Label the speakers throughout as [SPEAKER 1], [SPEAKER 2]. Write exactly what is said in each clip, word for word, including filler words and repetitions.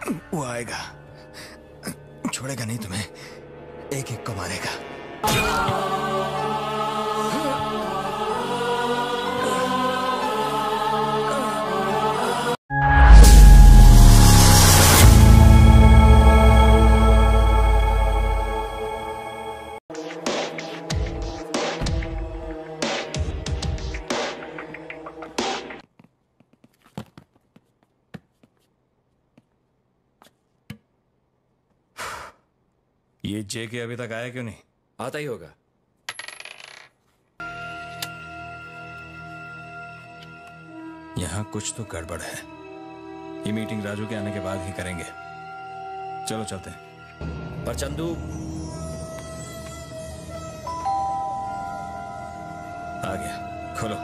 [SPEAKER 1] वो आएगा, छोड़ेगा नहीं तुम्हें, एक एक को मारेगा। ये जे के अभी तक आया क्यों नहीं?
[SPEAKER 2] आता ही होगा।
[SPEAKER 1] यहां कुछ तो गड़बड़ है। ये मीटिंग राजू के आने के बाद ही करेंगे। चलो चलते हैं।
[SPEAKER 2] पर चंदू
[SPEAKER 1] आ गया, खोलो।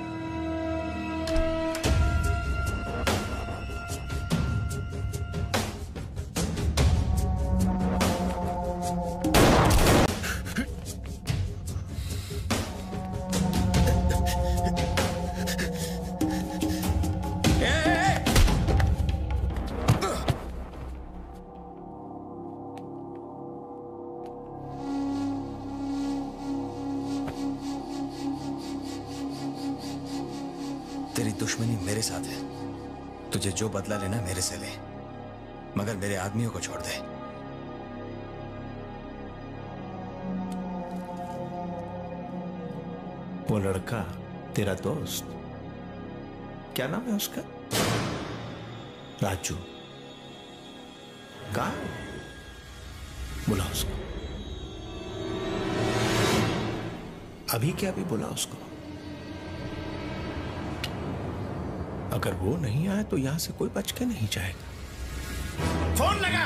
[SPEAKER 1] तेरी दुश्मनी मेरे साथ है। तुझे जो बदला लेना मेरे से ले, मगर मेरे आदमियों को छोड़ दे।
[SPEAKER 3] वो लड़का तेरा दोस्त, क्या नाम है उसका? राजू। कहाँ है? बुला उसको अभी। क्या अभी बुला उसको। अगर वो नहीं आए तो यहां से कोई बच के नहीं जाएगा। फोन लगा।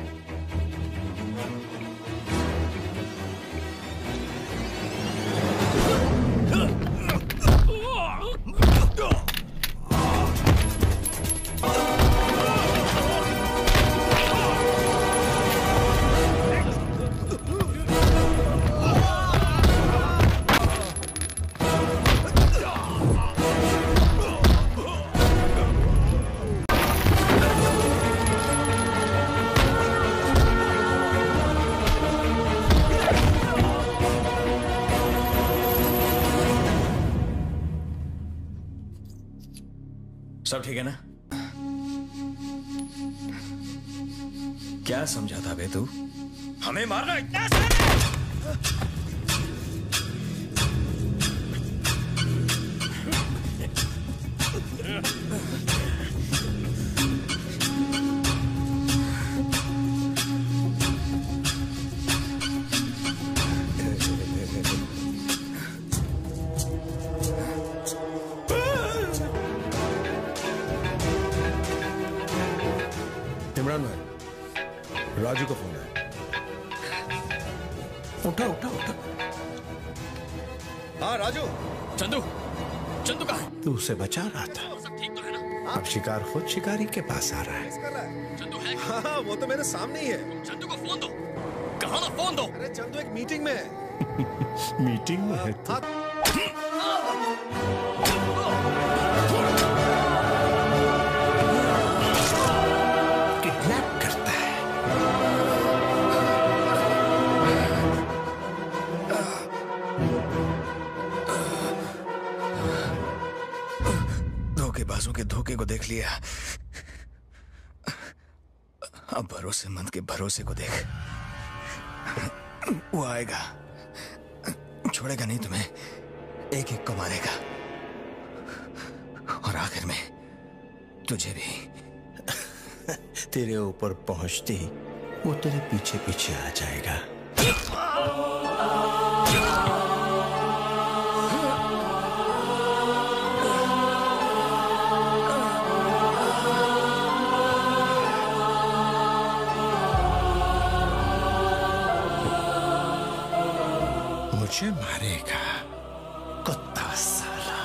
[SPEAKER 1] सब ठीक है ना? क्या समझा था बे तू? हमें मारना इतना आसान है?
[SPEAKER 3] इमरान भाई, राजू का फोन है। उठा उठा उठा।
[SPEAKER 2] हाँ राजू।
[SPEAKER 1] चंदू, चंदू कहाँ है?
[SPEAKER 3] तू उसे बचा रहा था।
[SPEAKER 1] सब ठीक तो है ना?
[SPEAKER 3] अब शिकार खुद शिकारी के पास आ रहा है।
[SPEAKER 1] चंदू है?
[SPEAKER 2] हाँ वो तो मेरे सामने ही है।
[SPEAKER 1] चंदू को फोन दो। कहाँ ना फोन दो?
[SPEAKER 2] अरे चंदू एक मीटिंग में है।
[SPEAKER 3] मीटिंग में है तू? किडनैप करता है।
[SPEAKER 1] धोखेबाजों के धोखे को देख लिया, अब भरोसेमंद के भरोसे को देख। वो आएगा, छोड़ेगा नहीं तुम्हें, एक एक को मारेगा, और आखिर में तुझे भी।
[SPEAKER 3] तेरे ऊपर पहुंचती वो तेरे पीछे पीछे आ जाएगा। मुझे मारेगा कुत्ता साला।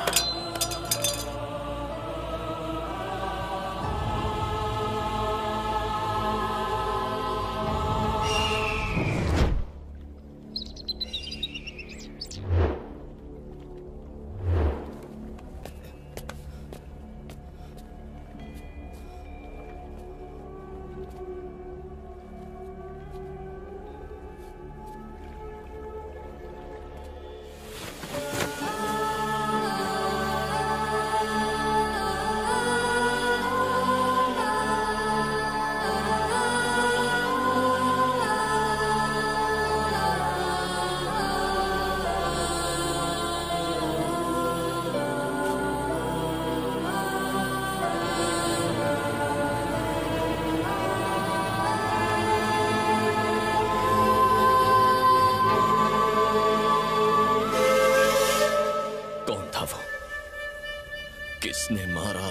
[SPEAKER 4] किसने मारा?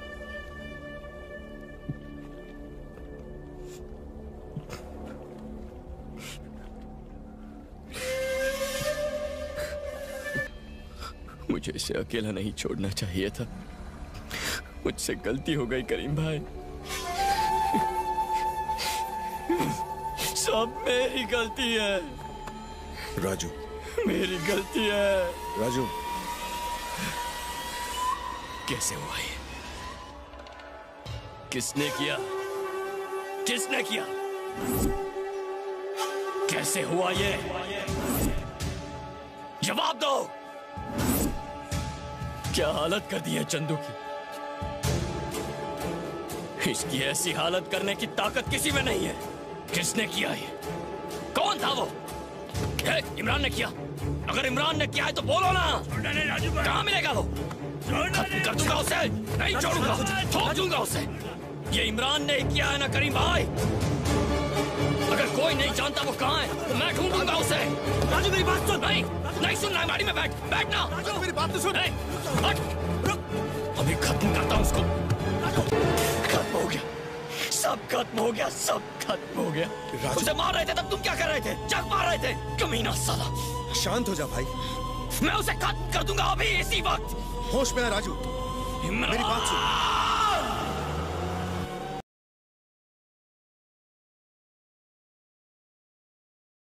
[SPEAKER 4] मुझे इसे अकेला नहीं छोड़ना चाहिए था। मुझसे गलती हो गई करीम भाई। सब मेरी गलती है।
[SPEAKER 2] राजू,
[SPEAKER 4] मेरी गलती है।
[SPEAKER 2] राजू,
[SPEAKER 4] कैसे हुआ ये? किसने किया? किसने किया? कैसे हुआ ये? जवाब दो। क्या हालत कर दी है चंदू की? इसकी ऐसी हालत करने की ताकत किसी में नहीं है। किसने किया ये? कौन था वो? है, इमरान ने किया? अगर इमरान ने किया है तो बोलो ना। कहाँ मिलेगा वो? खत्म कर दूंगा उसे, नहीं छोड़ूंगा, ठोक दूंगा उसे। ये इमरान ने किया है ना करीम भाई। अगर कोई नहीं जानता वो कहाँ है तो मैं ढूंढूंगा उसे। राजू मेरी बात सुन। नहीं नहीं सुन रहा, गाड़ी में बैठ बैठना।
[SPEAKER 2] राजू मेरी बात तो सुन।
[SPEAKER 4] हट, रुक, अभी खत्म करता हूँ उसको। खत्म हो गया, सब खत्म हो गया, सब खत्म हो गया। उसे मार रहे थे तब तुम क्या कर रहे थे? जग मार रहे थे, कमीना साला।
[SPEAKER 2] शांत हो जा भाई।
[SPEAKER 4] मैं उसे खत्म कर दूंगा अभी इसी वक्त।
[SPEAKER 2] होश में आ राजू, मेरी बात सुन।